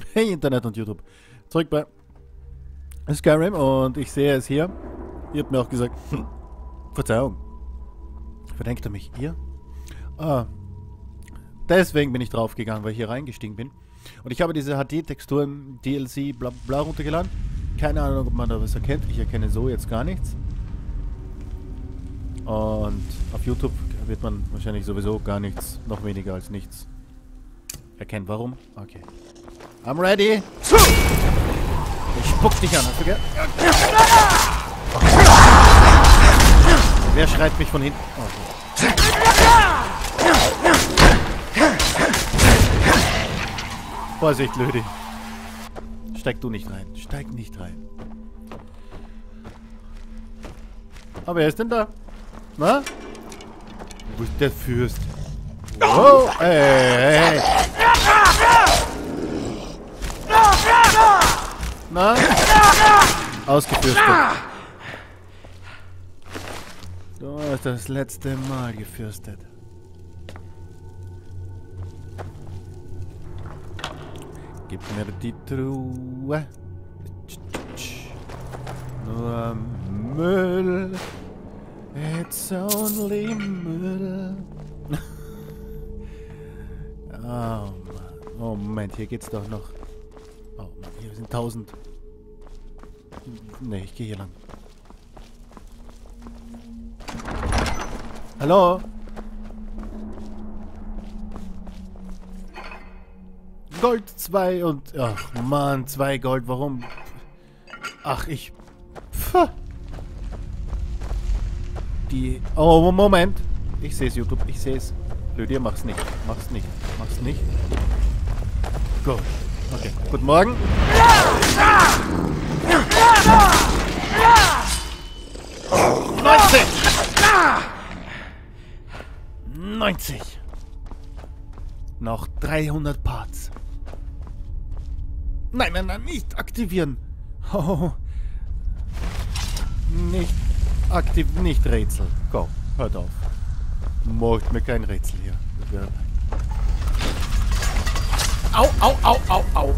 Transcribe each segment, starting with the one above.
Hey Internet und YouTube. Zurück bei Skyrim und ich sehe es hier. Ihr habt mir auch gesagt, Verzeihung. Verdenkt er mich? Ihr? Ah. Deswegen bin ich draufgegangen, weil ich hier reingestiegen bin. Und ich habe diese HD-Textur im DLC bla bla runtergeladen. Keine Ahnung, ob man da was erkennt. Ich erkenne so jetzt gar nichts. Und auf YouTube wird man wahrscheinlich sowieso gar nichts, noch weniger als nichts erkennen. Warum? Okay. I'm ready. Ich spuck dich an, hast du gehört? Wer schreit mich von hinten? Oh, okay. Vorsicht, Lödi. Steig du nicht rein. Steig nicht rein. Aber wer ist denn da? Na? Wo ist der Fürst? Oh, ey. Na? Ausgefürstet. Du hast das letzte Mal gefürstet. Gib mir die Truhe. Nur Müll. It's only Müll. Oh Mann. Oh Moment, hier geht's doch noch. Oh Mann, hier sind 1000. Ne, ich gehe hier lang. Hallo? Gold 2 und... Ach Mann, 2 Gold, warum? Ach, ich... Pff. Die... Oh, Moment. Ich sehe es, YouTube, ich sehe es. Lydia, mach's nicht. Mach's nicht. Mach's nicht. Gut. Okay. Guten Morgen. 90! 90! Noch 300 Parts. Nein, nein, nein, nicht aktivieren. Oh. Nicht aktiv, nicht Rätsel. Komm, hört auf. Macht mir kein Rätsel hier. Au, au, au, au, au.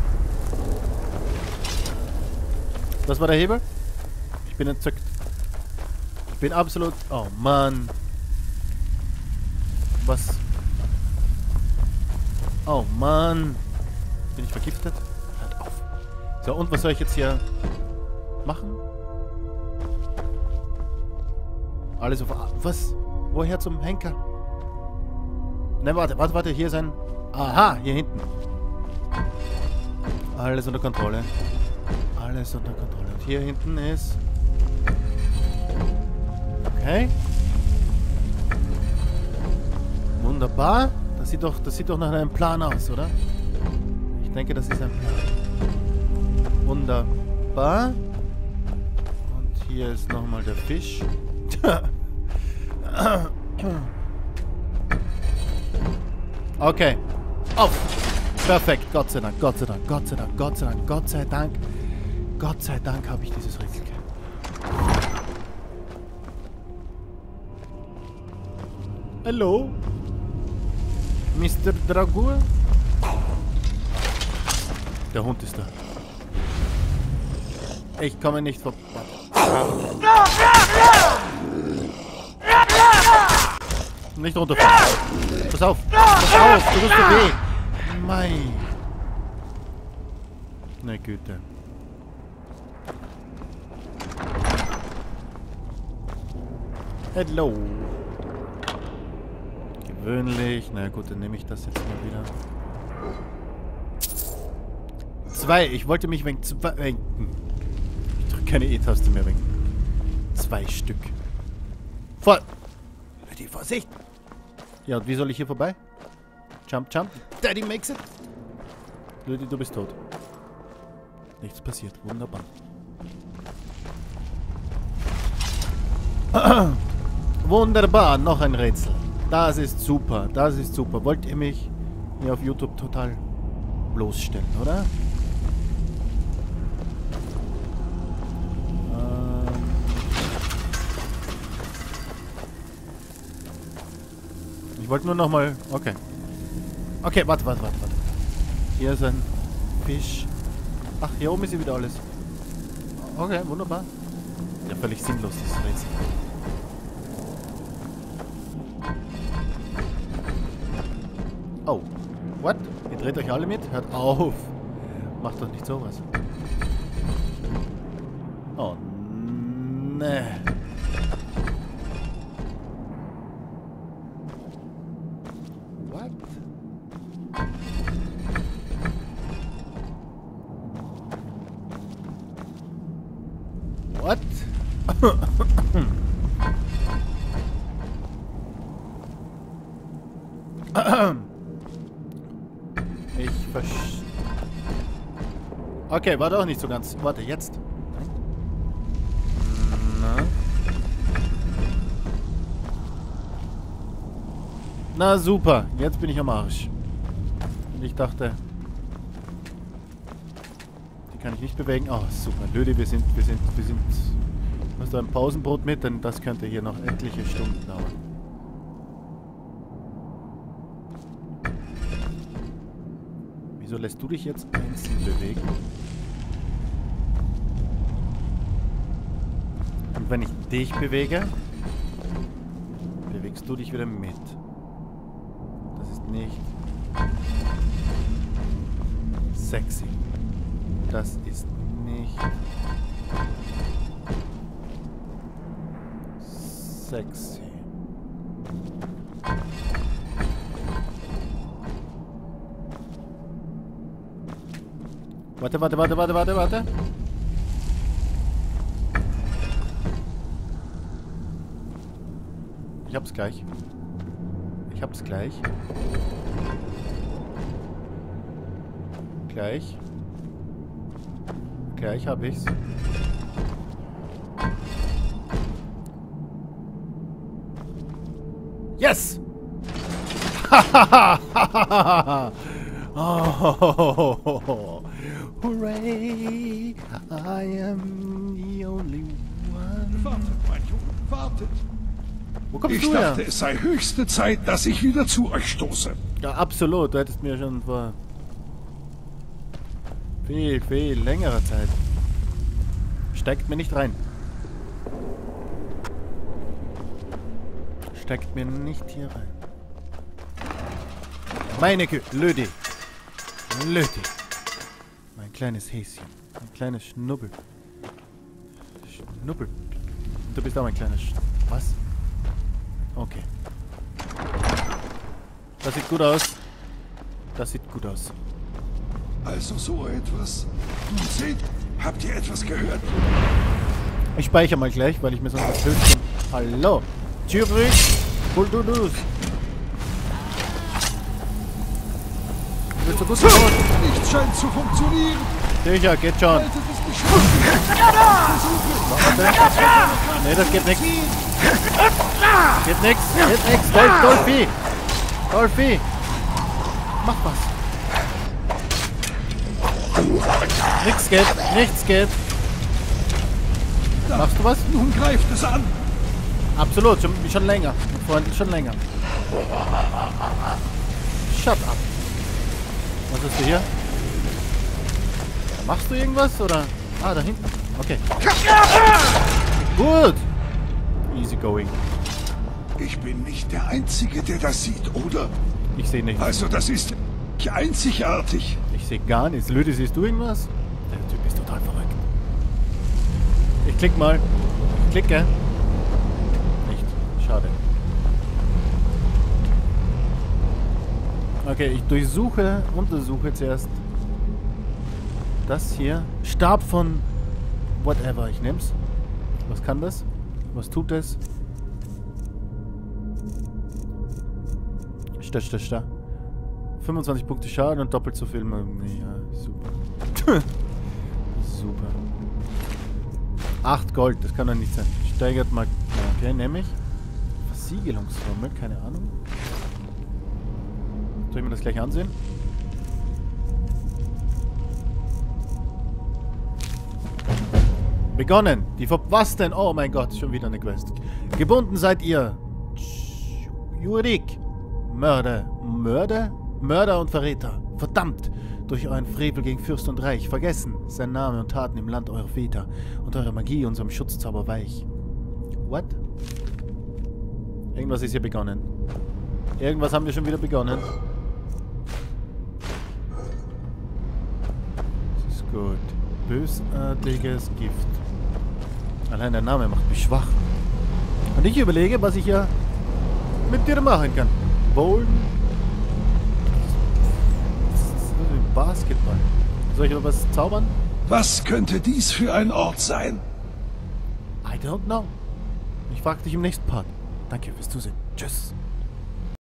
Das war der Hebel? Ich bin entzückt. Ich bin absolut... Oh Mann. Was? Oh Mann. Bin ich vergiftet? Hört auf. So, und was soll ich jetzt hier machen? Alles auf... Was? Woher zum Henker? Ne, warte, hier ist ein... Aha, hier hinten. Alles unter Kontrolle. Alles unter Kontrolle. Und hier hinten ist... Okay. Wunderbar. Das sieht doch nach einem Plan aus, oder? Ich denke, das ist ein Plan. Wunderbar. Und hier ist nochmal der Fisch. Okay. Auf! Perfekt. Gott sei Dank, Gott sei Dank, Gott sei Dank, Gott sei Dank, Gott sei Dank. Gott sei Dank habe ich dieses Rätsel gehabt. Hallo? Mr. Dragur? Der Hund ist da. Ich komme nicht vorbei. Nicht runterfallen. Pass auf! Pass auf! Du tust dir weh! Mei! Na Güte. Hello! Gewöhnlich. Na gut, dann nehme ich das jetzt mal wieder. 2. Ich wollte mich wegen 2... Ich drücke keine E-Taste mehr wegen 2 Stück. Voll! Die Vorsicht! Ja, und wie soll ich hier vorbei? Jump, jump. Daddy makes it! Ludi, du bist tot. Nichts passiert. Wunderbar. Wunderbar. Noch ein Rätsel. Das ist super. Das ist super. Wollt ihr mich hier auf YouTube total bloßstellen, oder? Ich wollte nur noch mal... Okay. Okay, warte. Hier ist ein Fisch. Ach, hier oben ist ja wieder alles. Okay, wunderbar. Ja, völlig sinnlos, dieses Rätsel. Oh. What? Ihr dreht euch alle mit? Hört auf. Macht doch nicht sowas. Oh, ne. What? What? Ich verstehe. Okay, war doch nicht so ganz. Warte, jetzt. Na super, jetzt bin ich am Arsch. Und ich dachte, die kann ich nicht bewegen. Oh, super. Lödi, wir sind. Hast du ein Pausenbrot mit? Denn das könnte hier noch etliche Stunden dauern. Wieso lässt du dich jetzt einzeln bewegen? Und wenn ich dich bewege, bewegst du dich wieder mit. Das ist nicht sexy. Das ist nicht sexy. Warte. Ich hab's gleich. Gleich hab ich's. Yes! Oh, hooray! I am the only one. Wartet, mein Junge, wartet. Wo kommst Ich du her? dachte, es sei höchste Zeit, dass ich wieder zu euch stoße. Ja, absolut. Du hättest mir schon vor viel längerer Zeit. Steckt mir nicht rein. Steckt mir nicht hier rein. Meine Güte, Lödi. Mein kleines Häschen. Ein kleines Schnubbel. Du bist auch ein kleines Was? Okay. Das sieht gut aus. Also so etwas. Nun seht, habt ihr etwas gehört? Ich speichere mal gleich, weil ich mir sonst das Höchstchen... Hallo. Tschüss. Buldudus. Willst du gut geworden? Nichts scheint zu funktionieren. Sicher, geht schon. Haltet es beschränkt. Warte. Nee, das geht nix. Geht nix. Dolphy. Mach was. Nichts geht. Machst du was? Nun greift es an. Absolut, schon länger. Freundlich, schon länger. Shut up. Was hast du hier? Machst du irgendwas, oder? Ah, da hinten. Okay. Gut. Easy going. Ich bin nicht der Einzige, der das sieht, oder? Ich sehe nichts. Also das ist einzigartig. Ich sehe gar nichts. Lödi, siehst du irgendwas? Der Typ ist total verrückt. Ich klick mal. Ich klicke. Nicht. Schade. Okay, ich untersuche zuerst das hier. Stab von whatever. Ich nehm's. Was kann das? Was tut es? Sta. 25 Punkte Schaden und doppelt so viel. Ja, super. Super. 8 Gold, das kann doch nicht sein. Steigert mal. Okay, nehme ich. Versiegelungsformel, keine Ahnung. Soll ich mir das gleich ansehen? Begonnen. Was denn? Oh mein Gott, schon wieder eine Quest. Gebunden seid ihr. Jurik. Mörder und Verräter. Verdammt. durch euren Frevel gegen Fürst und Reich. Vergessen sein Name und Taten im Land eurer Väter und eure Magie unserem Schutzzauber weich. What? Irgendwas ist hier begonnen. Irgendwas haben wir schon wieder begonnen. Das ist gut. Bösartiges Gift. Allein der Name macht mich schwach. Und ich überlege, was ich ja mit dir machen kann. Bowlen. Basketball. Soll ich was zaubern? Was könnte dies für ein Ort sein? I don't know. Ich frage dich im nächsten Part. Danke fürs Zusehen. Tschüss.